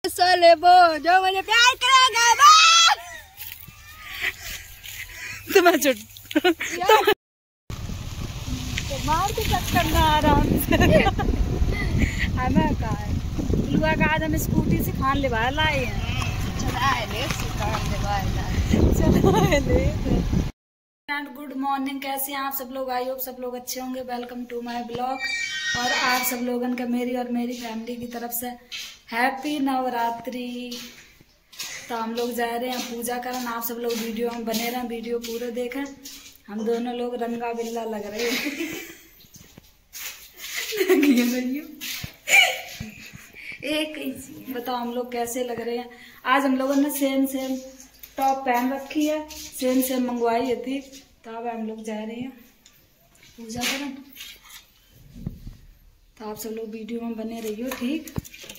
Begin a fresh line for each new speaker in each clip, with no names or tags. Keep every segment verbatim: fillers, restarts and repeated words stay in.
साले वो जो मुझे प्यार करेगा तुम्हें छुट तो मार के चक्कर ना आराम से हमें कहा है लुआ का आज हम स्कूटी से खान ले बाहर लाए हैं चलाए ले सिखान ले बाहर लाए चलाए ले एंड गुड मॉर्निंग। कैसे हैं आप सब लोग? आई होप सब लोग अच्छे होंगे। Welcome to my blog. और आप सब लोगों का मेरी और मेरी फैमिली की तरफ से हैप्पी नवरात्रि। तो हम लोग जा रहे हैं पूजा करने। आप सब लोग वीडियो में बने रहें, वीडियो पूरे देखें। हम दोनों लोग रंगा बिल्ला लग रहे हैं एक बताओ हम लोग कैसे लग रहे हैं। आज हम लोगों ने सेम सेम टॉप पहन रखी है, सेम सेम मंगवाई थी। तो अब हम लोग जा रहे हैं पूजा करने। तो आप सब लोग वीडियो में बने रहियो, ठीक।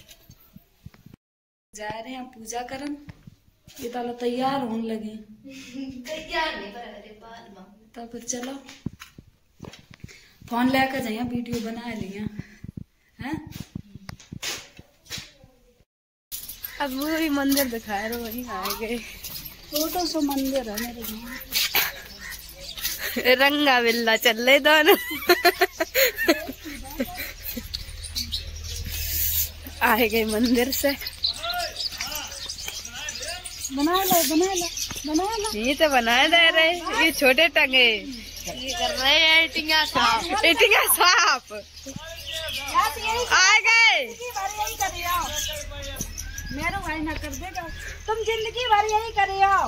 जा रहे हैं पूजा करन। ये ताला तैयार होने लगे तैयार नहीं तो फिर चलो फोन लेकर जाइए, वीडियो बना लिया हैं।
अब वही मंदिर दिखाए रहे, वही आ गए।
छोटा सा मंदिर है मेरे घर।
रंगा बिल्ला चल रहे दोनों आए गए मंदिर से।
बना लो बना लो बना लो।
ये तो बनाए दे रहे, ये छोटे टंगे ये कर रहे हैं। एटिंगा साफ एटिंगा साफ आ गए।
मेरा भाई ना कर देगा, तुम जिंदगी भर यही करे आओ।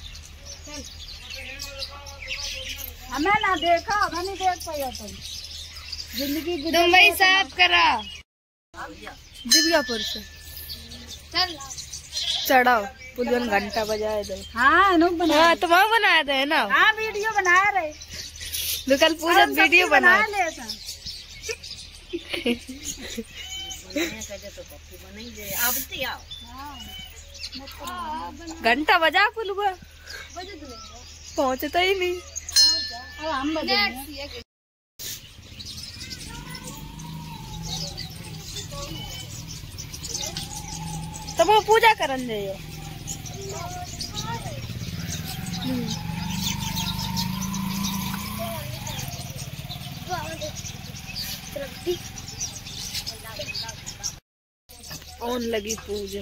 हमें ना देखा, हमें नहीं देख पाया तुम जिंदगी।
तुम वही साफ करा दिव्यापुर से
चल
चढ़ाओ पुलियन घंटा बजाए दे।
हाँ नो बना
हाँ तुम बनाए दे ना।
हाँ वीडियो बना रहे
तो कल पूजा वीडियो बना
ले।
घंटा बजा पुलवा पहुँचता ही नहीं।
अब हम बजाएंगे।
तो वो पूजा करन जाइयो। ऑन लगी पूजा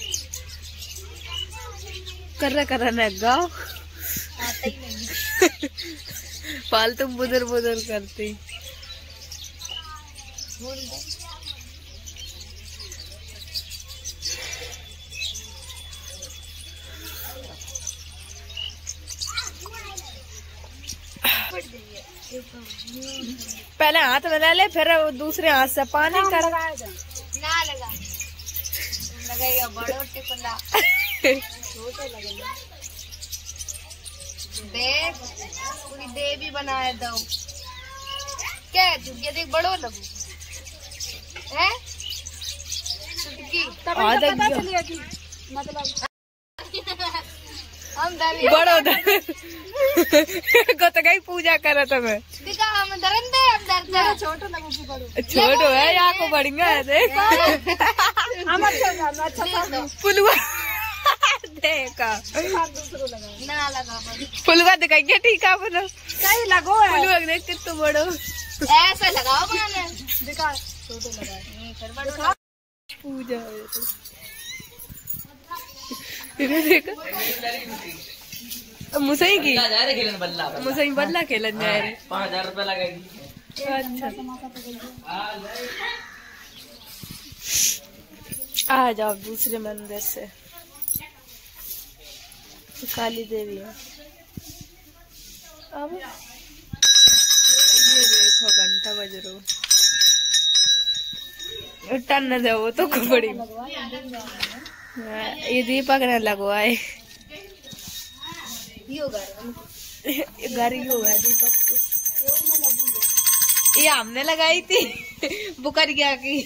कर कर गाँव फालतू बुदर बुदर करती। पहले हाथ में ले ले, फिर दूसरे हाथ से पानी कर
ना लगा लगाइए बड़ो टिकुला छोटे लगे। देख पूरी देवी बनाए दो क्या तू ये देख बड़ो लगू है छुटकी तब पता चलिए कि मतलब हम
बड़ो को तो गई पूजा करे तुम्हें
दिखा हम दरन दे हम दर छोटो लगू की बड़ो
छोटो है यहाँ को बढ़िया है। देख
हम अच्छा अच्छा
पुलवा देखा
ना लगा
पुलवा दिखाएंगे ठीक है अपना
सही लगो है।
पुलवा देख कितना बड़ो
ऐसे लगाओ मैंने दिखा छोटो लगा फिर बड़ो
पूजा देखा मुसई की मुसई बल्ला खेलन जा रहे।
पाँच हजार रूपए लगेगी।
अच्छा आ जाओ दूसरे मंदिर से। काली देवी है। अब ये देखो घंटा बज रो टन न जाओ तो बड़ी ये दीपक ने लगवाए घर ही होगा दीपक को। ये हमने लगाई थी बुकर क्या की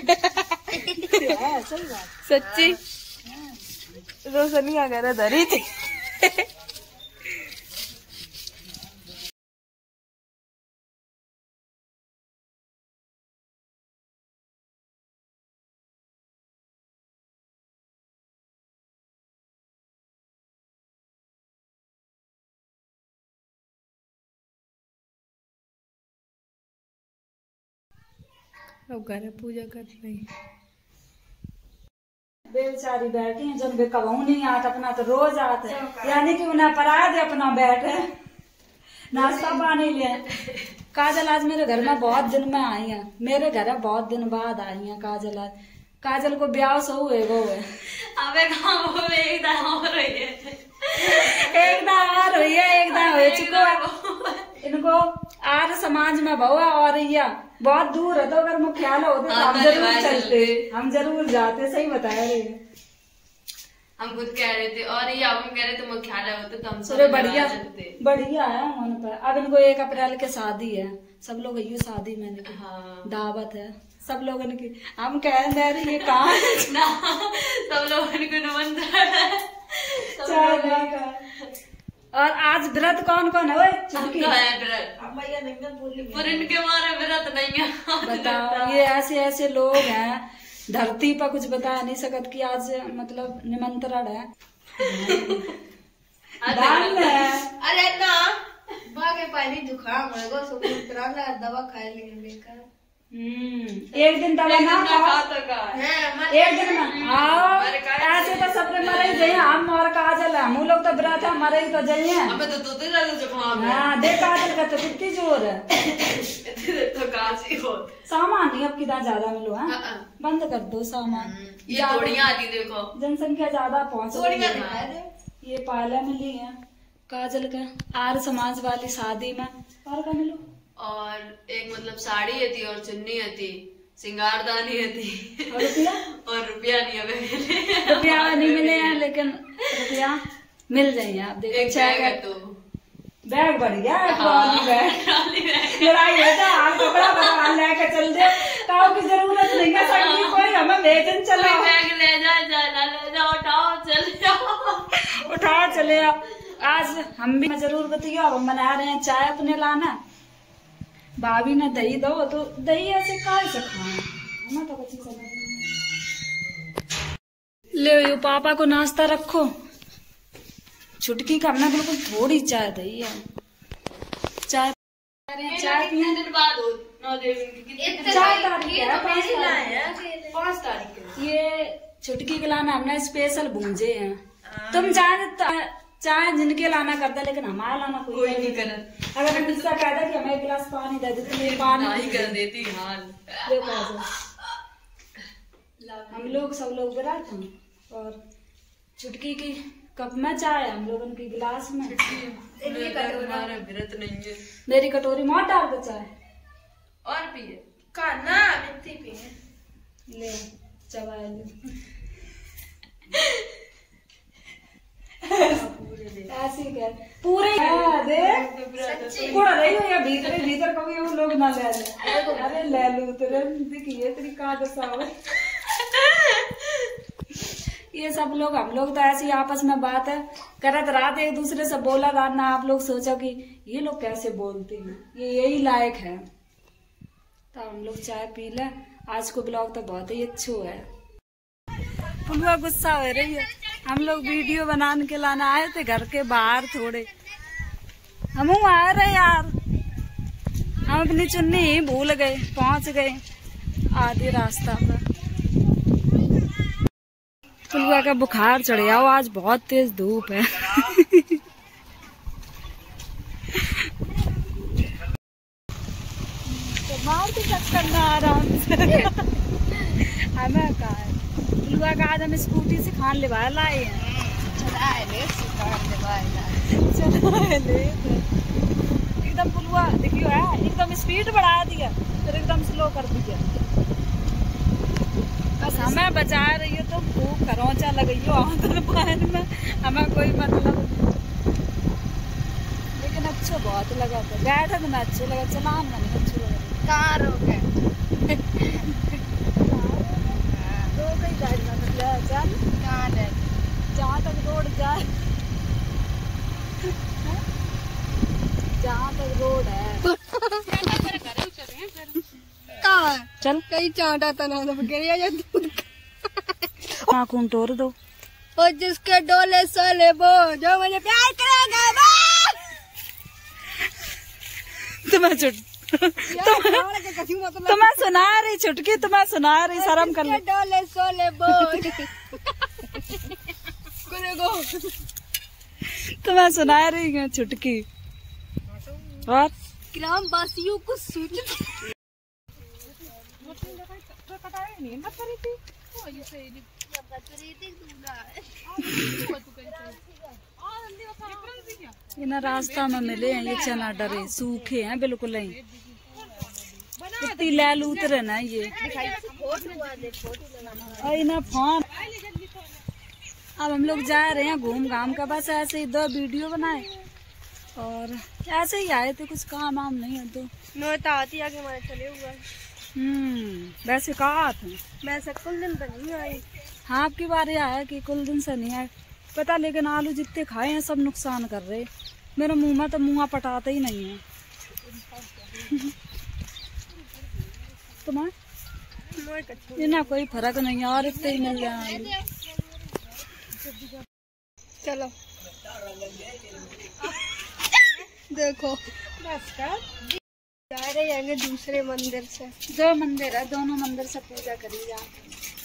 सच्ची रोशनी वगैरह धरी थी। अब घर पूजा कर रही।
बेचारी बैठी हैं जब कबू नहीं आता अपना तो रोज आते हैं, यानी कि उन्हें अपराध अपना बैठे नाश्ता पानी ले। काजल आज मेरे घर में बहुत दिन में आई है, मेरे घर है बहुत दिन बाद आई है काजल। आज काजल को ब्याह से हुए वो है
अबे गाँव एक दाह हो रही है,
एक दार हुई है एक दार हो चुका है। इनको आर समाज में बहुआ और रही बहुत दूर है, तो अगर मुख्यालय होते तो हम जरूर चलते, हम जरूर जाते। सही बताया रे,
हम खुद कह रहे थे और ये हम कह रहे थे मुख्यालय होते तो हम
सब बढ़िया बढ़िया है मन पर। अब इनको एक अप्रैल के शादी है, सब लोग यू शादी में
हाँ।
दावत है सब लोगों की। हम कह रहे ये कहाँ
सब लोगों को निमंत्रण है।
और आज व्रत कौन कौन है?
चुटकी है व्रत, पुरिन के मारे व्रत नहीं है।
बताओ ये ऐसे ऐसे लोग हैं धरती पर, कुछ बता नहीं सकत कि आज मतलब निमंत्रण है दान है।
अरे ना बागे पानी जुकाम है गो सब दवा खाए लेकिन बेकार।
हम्म एक दिन दवा ना खाओ तो का एक दिन में आओ ऐसे तो सब मरे ही जाइए। हम और काजल है, हम लोग तो व्रत है मरे ही तो जाइए।
हमें तो दूध ही जुकाम है।
हाँ देख काजल का तो कितनी जोर है
तो काजी हो
सामान नहीं अब कितना ज्यादा मिलो है, बंद कर दो सामान।
ये तोड़ियां आती देखो,
जनसंख्या ज्यादा पहुँच रही है। ये पाला मिली है काजल का आर समाज वाली शादी में। और का मिलो
और एक मतलब साड़ी थी और चुन्नी थी, सिंगारदानी थी
और रुपया
और रुपया नहीं है,
रुपया नहीं मिले हैं लेकिन रुपया मिल जाइए। आप देखो
एक बैग है तो
बैग बढ़ गया बैग लड़ाई है तो हाल कपड़ा भगवान लेके चल दे काऊ की जरूरत नहीं है सकती कोई, हमें भेजन चलो
बैग ले जा जाना ले जाओ उठाओ चल जाओ
उठाओ चले आओ। आज हम भी जरूर बताइए, अब हम बना रहे हैं चाय अपने लाना। भाभी ने दही दो तो दही ऐसे काय से खाना हमें तो कुछ ले यो पापा को नाश्ता रखो। छुटकी का हमने बिल्कुल थोड़ी चाय दही है। चाय चाय
कितने दिन बाद हो नौ देवी
चार तारीख है
पाँच तारीख
ये छुटकी के लाना हमने स्पेशल भूंजे हैं। तुम चाय चाय जिनके लाना करता लेकिन हमारा लाना कोई,
कोई नहीं कर।
अगर हम इसका कहता कि हमें एक गिलास पानी दे दे तो पानी
नहीं कर देती हाल।
हम लोग सब लोग विराट हैं और छुटकी की कप में चाय हम लोग उनकी गिलास में।
हमारा व्रत नहीं है।
मेरी कटोरी में डाल दो चाय
और पिए
का ना मिट्टी पिए
ले चबाए ले ऐसी क्या पूरे देख कुड़ रही हो या भीतर भीतर कभी वो लोग ना ले ले अरे ले लू तेरे देखिए तेरी का दशा हो। ये सब लोग हम लोग तो ऐसी आपस में बात है करत रात एक दूसरे से बोला रात ना आप लोग सोचो कि ये लोग कैसे बोलते हैं, ये यही लायक है। तो हम लोग चाय पी ले। आज को ब्लॉग तो बहुत ही अच्छा है। पुलवा गुस्सा हो रही है, हम लोग वीडियो बनाने के लाना आए थे घर के बाहर थोड़े, हम आ रहे यार हम अपनी चुन्नी ही भूल गए, पहुंच गए आधे रास्ता पर। पुलवा का बुखार चढ़ गया, आज बहुत तेज धूप है तो मार के चक्कर ना आराम से हमें कहा है पुलवा का आज हम स्कूटी से खान ले लाए हैं। एकदम पुलवा देखियो है एकदम स्पीड बढ़ा दिया फिर एकदम स्लो कर दिया। बस हमें बचा रही हो तो भूख खरोंचा लगी हो आंधन पान में, हमें कोई मतलब लेकिन अच्छा बहुत लगा था। बैठा तो मैं अच्छा लगा, चलान में नहीं अच्छा लगा।
कहाँ रोके
तो कई गाड़ी में मतलब चल
कहाँ ले
जहाँ तक रोड जाए जहाँ तक रोड है
कहाँ
चल
कहीं चाटा तना तो गिरिया जा दूध
हाँ कौन तोड़ दो
और जिसके डोले सोले वो जो मुझे प्यार करेगा वो
तुम्हें छुट तुम्हें सुना रही छुटकी, तुम्हें सुना रही, शर्म कर ले।
डोले सोले बोल
तुम्हें सुना रही है छुटकी। और
ग्राम वासियों को सूचित
ये ना रास्ता में मिले हैं ये चना डरे, सूखे हैं बिल्कुल ही, इतनी लैल उतरे ना ये। और ना फोन अब हम लोग जा रहे हैं घूम घाम का, बस ऐसे ही दो वीडियो बनाए और ऐसे ही आए थे, कुछ काम वाम नहीं है तो
नोता आती आगे हमारे चले हुए।
हम्म वैसे कहा थे
वैसे कुल दिन तो नहीं आई।
हाँ आपकी बारी आया कि कुल दिन से नहीं आए पता, लेकिन आलू जितने खाए हैं सब नुकसान कर रहे। मेरे मुंह में तो मुँह पटाता ही नहीं है। तुम्हें ना कोई फर्क नहीं है और इतने ही मिल जाए।
चलो देखो जा रहे हैं दूसरे मंदिर से।
दो मंदिर है, दोनों मंदिर से पूजा करी जा।